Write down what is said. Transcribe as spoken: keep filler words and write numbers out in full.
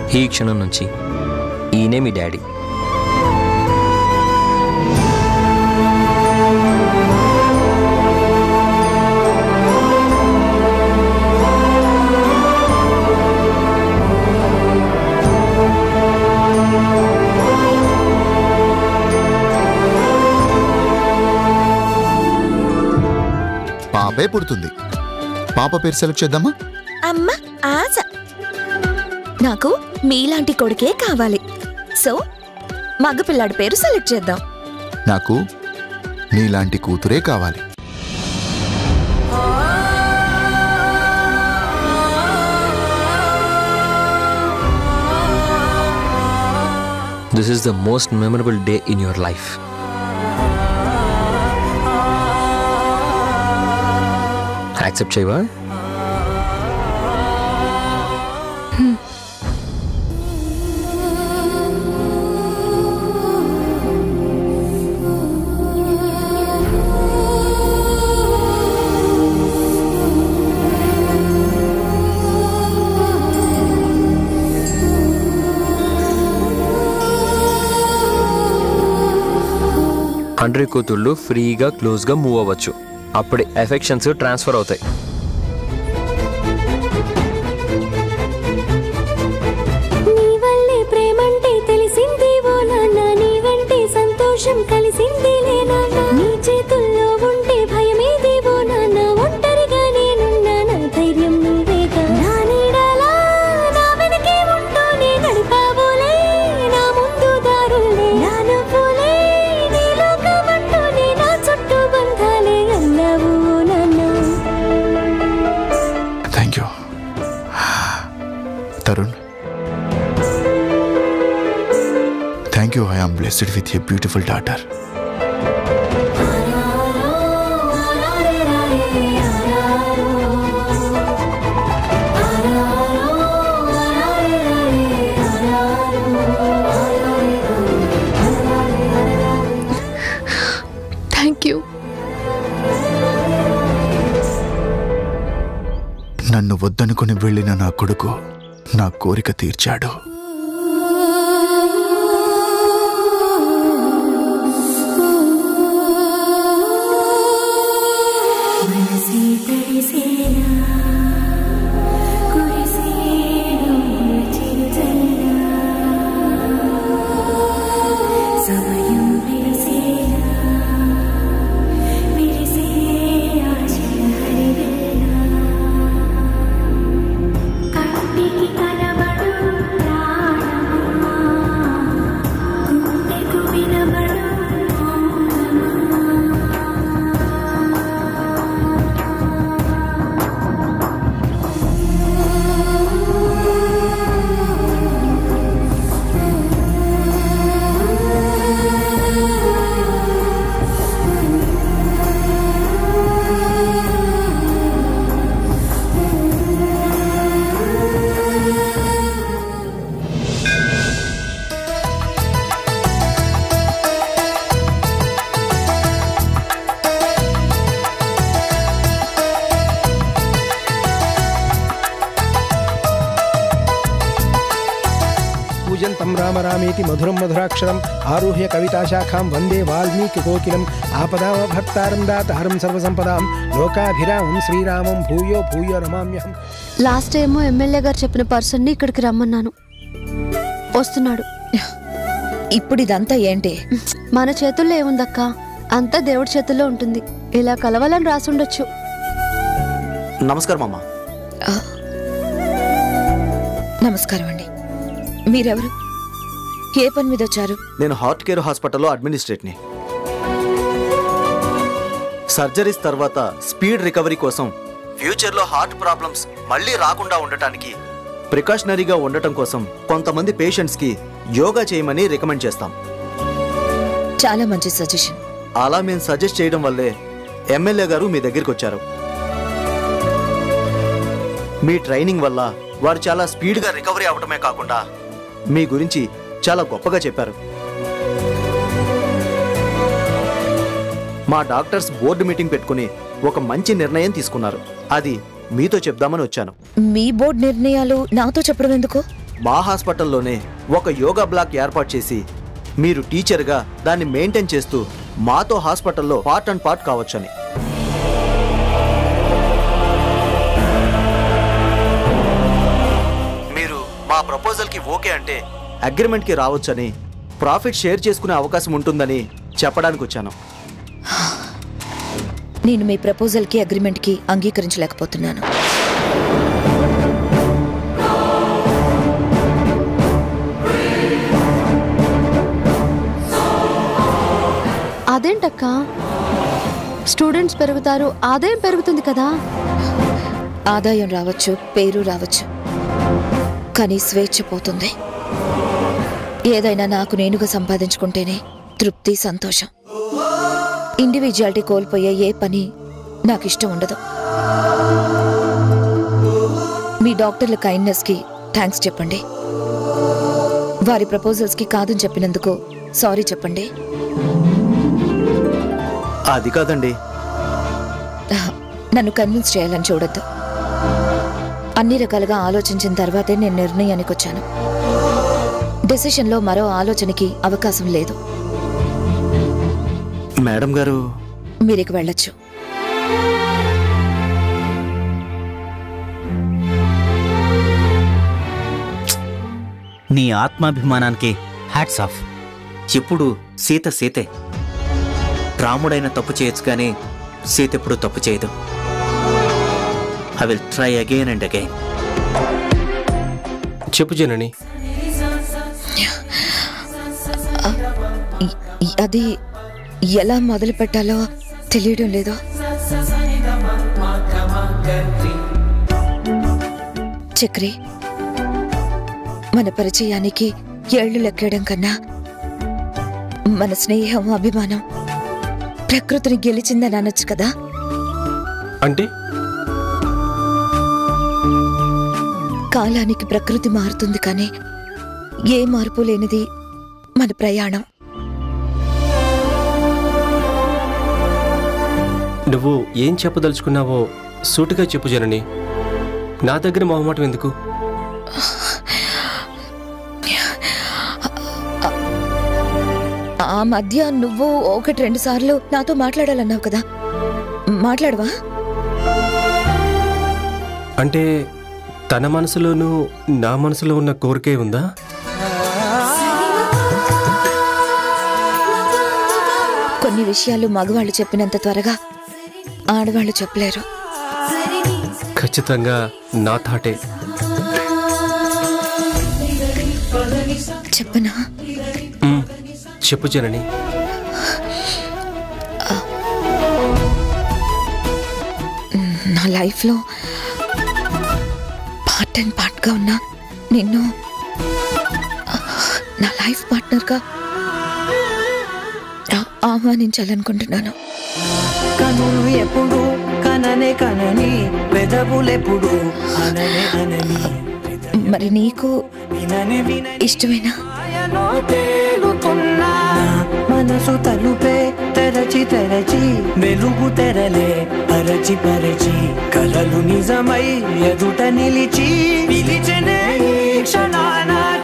ఈ క్షణం నుంచి ఈయనే మీ డాడీ. పాపే పుడుతుంది. పాప పేరు సెలెక్ట్ చేద్దామా? అమ్మ ఆశ. నాకు మీలాంటి కొడుకే కావాలి. సో మగ పిల్లాడి పేరు సెలెక్ట్ చేద్దాం. నాకు నీలాంటి కూతురే కావాలి. This is the most memorable day in your life. Accept చేయవా? తండ్రి కూతుళ్ళు ఫ్రీగా క్లోజ్గా మూవ్ అవ్వచ్చు. అప్పుడే ఎఫెక్షన్స్ ట్రాన్స్ఫర్ అవుతాయి. Tarun, thank you. I am blessed with a beautiful daughter. Thank you. నన్ను వద్దనుకుని వెళ్ళిన నా కొడుకు నా కోరిక తీర్చాడు. पूजन्तं राम रामेति मधुरं मधुराक्षरम् आरुह्य कविताशाखां वन्दे वाल्मीकिकोकिलं आपदामभक्तारं दातारं सर्वसंपदां लोकाभिरामं श्रीरामं भूयो भूयो नमाम्यहं. లాస్ట్ టైం ఎమ్మెల్యే గారు చెప్పిన పర్సన్ ని ఇక్కడికి రమ్మన్నాను. వస్తున్నాడు. ఇప్పుడు ఇదంతా ఏంటి? మన చేతుల్లో ఏముందక్క, అంతా దేవుడి చేతుల్లో ఉంటుంది. ఇలా కలవాలని రాసుండొచ్చు. నమస్కారం అమ్మా. నమస్కారం అండి. మీరెవరు? ఏ పని మీద వచ్చారు? నేను హార్ట్ కేర్ హాస్పిటల్లో అడ్మినిస్ట్రేట్ని. సర్జరీస్ తర్వాత స్పీడ్ రికవరీ కోసం ఫ్యూచర్లో హార్ట్ ప్రాబ్లమ్స్ మళ్ళీ రాకుండా ఉండటానికి ప్రికాషనరీగా ఉండటం కోసం కొంతమంది పేషెంట్స్కి యోగా చేయమని రికమెండ్ చేస్తాం. చాలా మంచి సజెషన్. అలా మేము సజెస్ట్ చేయడం వల్లే ఎమ్మెల్యే గారు మీ దగ్గరికి వచ్చారు. మీ ట్రైనింగ్ వల్ల వారు చాలా స్పీడ్గా రికవరీ అవడమే కాకుండా మీ గురించి చాలా గొప్పగా చెప్పారు. మా డాక్టర్స్ బోర్డు మీటింగ్ పెట్టుకుని ఒక మంచి నిర్ణయం తీసుకున్నారు. అది మీతో చెప్దామని వచ్చాను. మీ బోర్డు నిర్ణయాలు నాతో చెప్పడం ఎందుకు? మా హాస్పిటల్లోనే ఒక యోగా బ్లాక్ ఏర్పాటు చేసి మీరు టీచర్గా దాన్ని మెయింటైన్ చేస్తూ మాతో హాస్పిటల్లో పార్ట్ అండ్ పార్ట్ కావచ్చని. మీరు మా ప్రపోజల్కి ఓకే అంటే అగ్రిమెంట్కి రావచ్చని, ప్రాఫిట్ షేర్ చేసుకునే అవకాశం ఉంటుందని చెప్పడానికి వచ్చాను. నేను మీ ప్రపోజల్కి అగ్రిమెంట్కి అంగీకరించలేకపోతున్నాను. అదేంటక్క, స్టూడెంట్స్ పెరుగుతారు, ఆదాయం పెరుగుతుంది కదా. ఆదాయం రావచ్చు, పేరు రావచ్చు, కానీ స్వేచ్ఛ పోతుంది. ఏదైనా నాకు నేనుగా సంపాదించుకుంటేనే తృప్తి, సంతోషం. ఇండివిజువాలిటీ కోల్పోయే ఏ పని నాకు ఇష్టం ఉండదు. మీ డాక్టర్ల కైండ్నెస్కి థ్యాంక్స్ చెప్పండి. వారి ప్రపోజల్స్కి కాదని చెప్పినందుకు సారీ చెప్పండి. అది కాదండి, నన్ను కన్విన్స్ చేయాలని చూడొద్దు. అన్ని రకాలుగా ఆలోచించిన తర్వాతే నేను నిర్ణయానికి వచ్చాను. డెసిషన్లో మరో ఆలోచనకి అవకాశం లేదు. మేడం గారు, మీరికి వెళ్ళొచ్చు. నీ ఆత్మాభిమానానికి హ్యాట్స్ ఆఫ్. ఇప్పుడు సీత సీతే. రాముడైన తప్పు చేయొచ్చు కానీ సీత ఎప్పుడు తప్పు చేయదు. I will try again and again. చెప్పు జనని. అది ఎలా మొదలు పెట్టాలో తెలియడం లేదు. చక్రి, మన పరిచయానికి ఏళ్లు లెక్కేయడం కన్నా మన స్నేహం, అభిమానం ప్రకృతిని గెలిచిందని అనొచ్చు కదా. అంటే కాలానికి ప్రకృతి మారుతుంది, కానీ ఏ మార్పు లేనిది మన ప్రయాణం. నువ్వు ఏం చెప్పదలుచుకున్నావో సూటిగా చెప్పు జనని. నా దగ్గర మొహమాటం ఎందుకు? ఆ మధ్య నువ్వు ఒకటి రెండు సార్లు నాతో మాట్లాడాలన్నావు కదా, మాట్లాడవా? అంటే తన మనసులోనూ నా మనసులో ఉన్న కోరికే ఉందా? కొన్ని విషయాలు మగవాళ్ళు చెప్పినంత త్వరగా ఆడవాళ్ళు చెప్పలేరు. ఖచ్చితంగా నా థాటే. చెప్పనా? మ్, చెప్పు జనని. నా లైఫ్లో పార్ట్ అండ్ పార్ట్గా ఉన్నా నిన్ను నా లైఫ్ పార్ట్నర్గా ఆహ్వానించాలనుకుంటున్నాను. కనులు ఎప్పుడు కననే కనని, పెదవులెప్పుడు అననే అనని, మరి నీకు ఇష్టమేనా? మనసు తలుపే తెరచి తెరచి, వెలుగు తెరలే పరచి పరచి, కలలు నిజమై ఎదుట నిలిచి పిలిచనే క్షణాన